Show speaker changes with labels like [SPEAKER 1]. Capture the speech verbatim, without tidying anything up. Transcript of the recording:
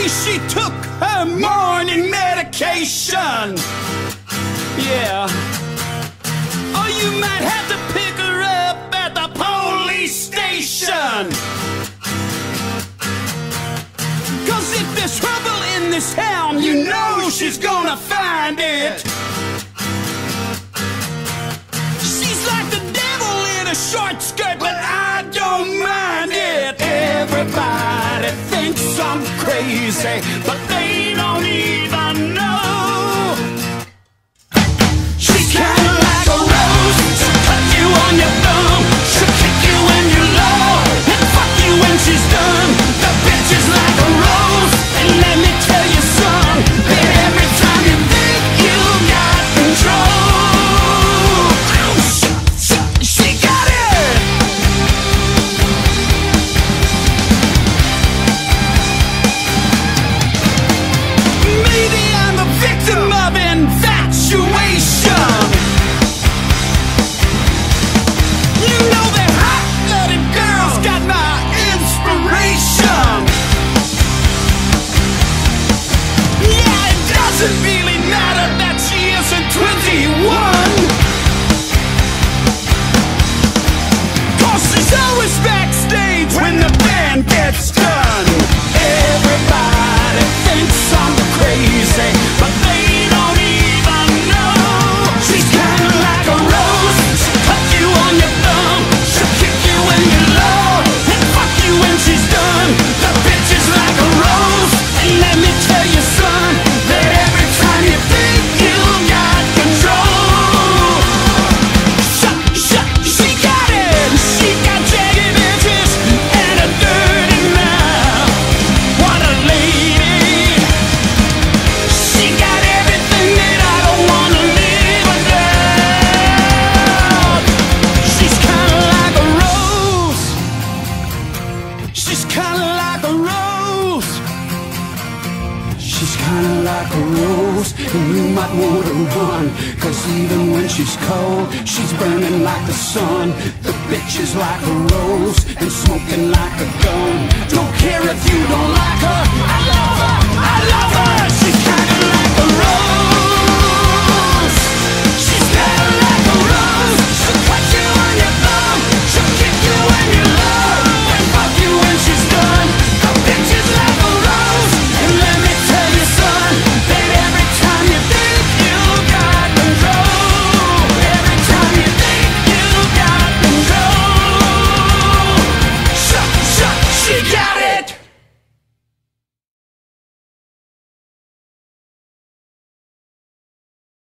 [SPEAKER 1] she took her morning medication. Yeah. Or you might have to pick her up at the police station. Cause if there's trouble in this town, you know she's gonna find it. She's like the devil in a short skirt, but I don't mind it. Everybody thinks I'm crazy, but they don't even know. She's kinda like a rose. She'll cut you on your thumb. She'll kick you when you're low and fuck you when she's done. The bitch is like a rose, and let me tell you, son, that every time you think you got control, she, she got it. Maybe I'm a victim of infatuation. You know that hot-blooded girls got my inspiration. Yeah, it doesn't really matter that she isn't twenty-one, cause she's always backstage when the band gets done. Everybody thinks I'm crazy, but they don't even know. She's kinda like a rose. She'll cut you on your thumb. She'll kick you when you're low and fuck you when she's done. The bitch is like a rose, and let me tell you, son, that every time you think you got control, shut, shut, she got it. She got jagged edges and a dirty mouth. What a lady. She got everything that I don't wanna live without. She's kinda like a rose. She's kinda like a rose. She's kinda like a rose, and you might want to run, cause even when she's cold, she's burning like the sun. The bitch is like a rose and smoking like a gun. Don't care if you don't like her, I